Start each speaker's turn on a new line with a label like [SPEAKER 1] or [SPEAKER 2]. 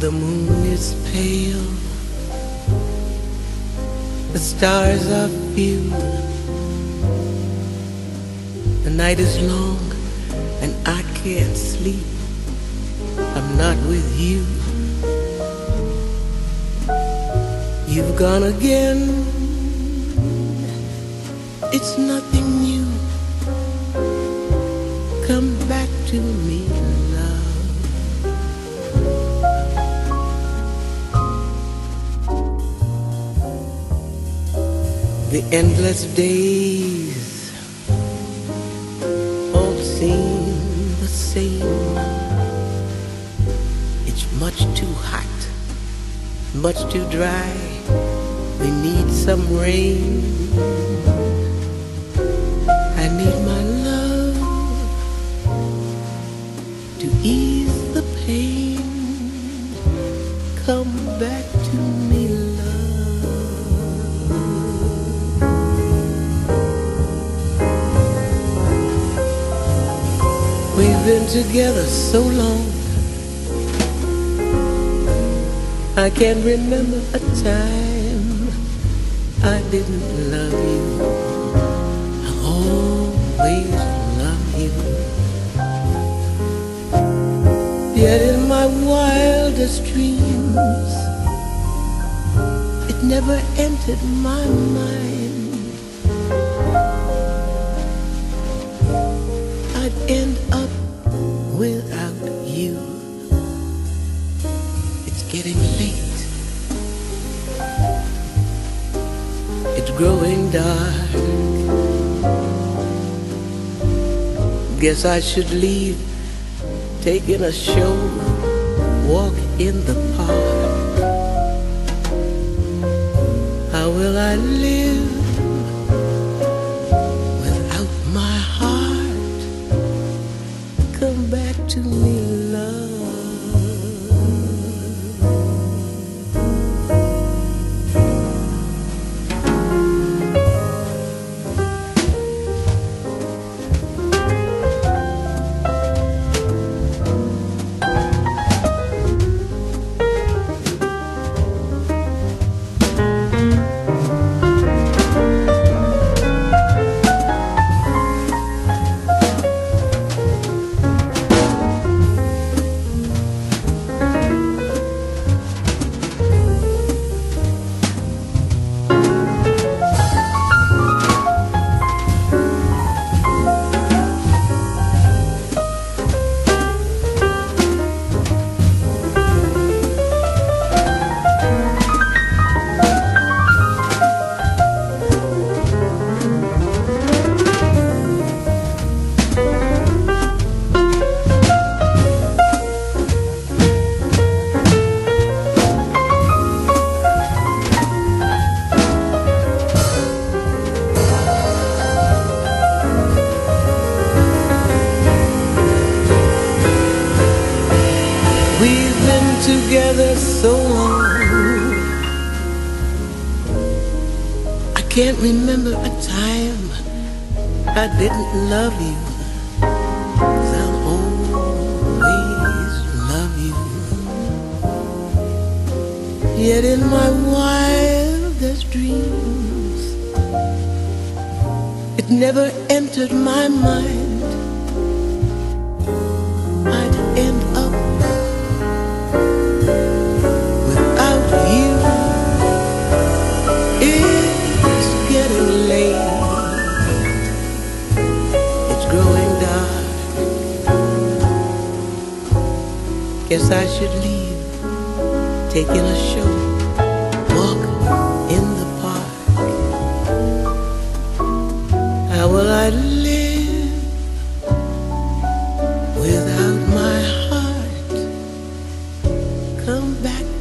[SPEAKER 1] The moon is pale, the stars are few, the night is long and I can't sleep. I'm not with you. You've gone again. It's nothing new. Come back to me, love. The endless days all seem the same. It's much too hot, much too dry. We need some rain. I need my love to ease the pain. Come back to me, love. We've been together so long, I can't remember a time I didn't love you. I'll always love you. Yet in my wildest dreams, it never entered my mind I'd end up without you. It's getting late, it's growing dark. Guess I should leave, taking a show, walk in the park. How will I live without my heart? Come back to me, love. We've been together so long, I can't remember a time I didn't love you. 'Cause I'll always love you. Yet in my wildest dreams, it never entered my mind I'd end up without you. It's getting late, it's growing dark. Guess I should leave, taking a show, walk in the park. How will I live without my heart? Come back